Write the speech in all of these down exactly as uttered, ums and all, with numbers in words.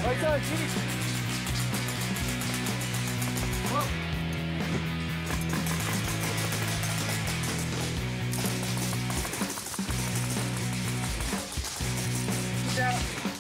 Right side, Chief. Whoa. Down.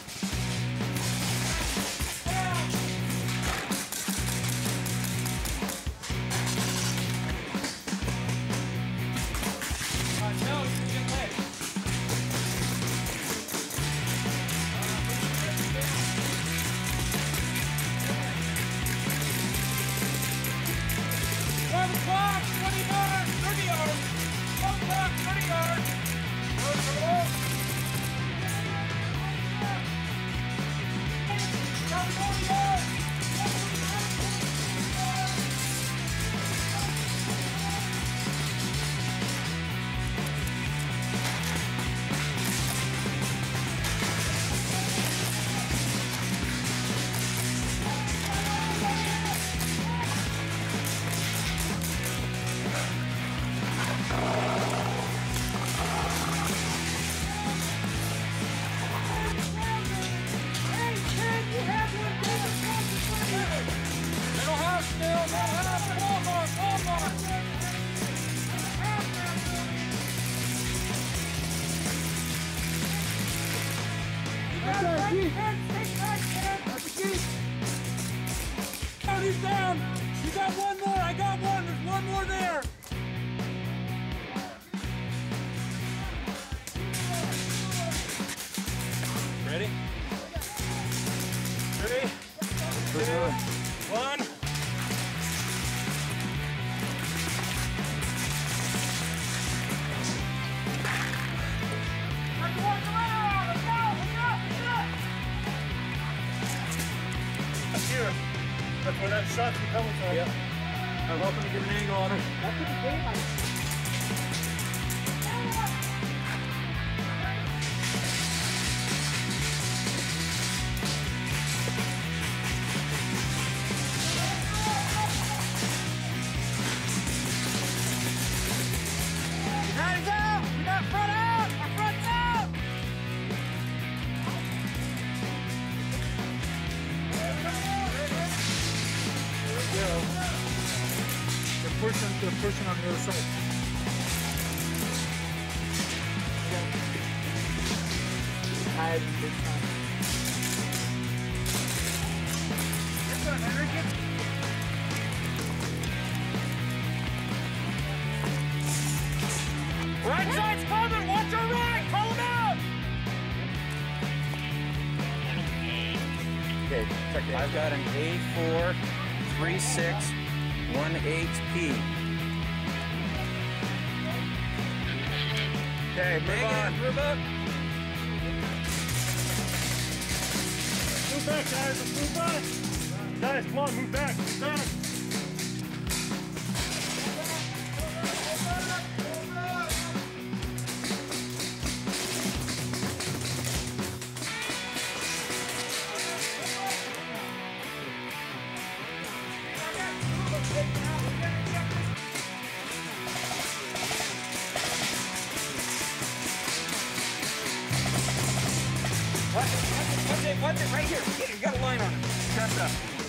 He's down! You got one more! I got one! There's one more there! Ready? Three, two, one. Here. That's where that shot's coming from. Yep. I'm hoping to get an angle on her. That's what the game I Hands out! We got front out! Our front's out! Go. They're pushing, they're pushing on the other side. Tied big time. Good one, Henry. Right side's coming! Watch your right! Call him out! Okay, check it. I've got an A four. three six one H P. Okay, move on. Move up. Move back, guys. Let's move back. Guys, come on, move back. Move back. Watch it, watch it, watch it, right here. You got a line on it. Chest up.